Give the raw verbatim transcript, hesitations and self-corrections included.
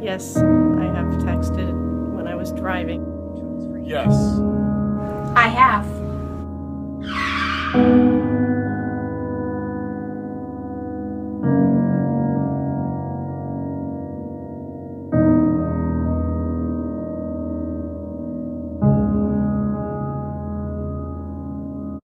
Yes, I have texted when I was driving. Yes. I have.